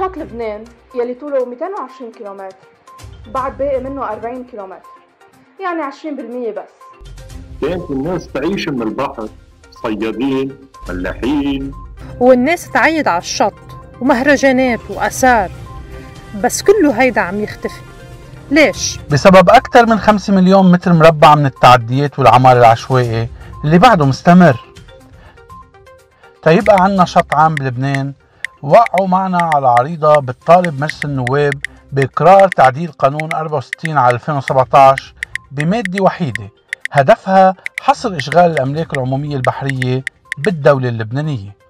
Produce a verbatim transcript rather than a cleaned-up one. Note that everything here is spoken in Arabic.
شط لبنان يلي طوله مئتين وعشرين كيلومتر بعد باقي منه أربعين كيلومتر، يعني عشرين بالمية بس. كانت الناس تعيش من البحر، صيادين، فلاحين، والناس تعيد على الشط ومهرجانات وآثار، بس كله هيدا عم يختفي. ليش؟ بسبب أكثر من خمسة مليون متر مربع من التعديات والعمار العشوائي اللي بعده مستمر. تيبقى عنا شط عام بلبنان، وقعوا معنا على عريضة بتطالب مجلس النواب بإقرار تعديل قانون أربعة وستين على ألفين وسبعة عشر بمادة وحيدة هدفها حصر إشغال الأملاك العمومية البحرية بالدولة اللبنانية.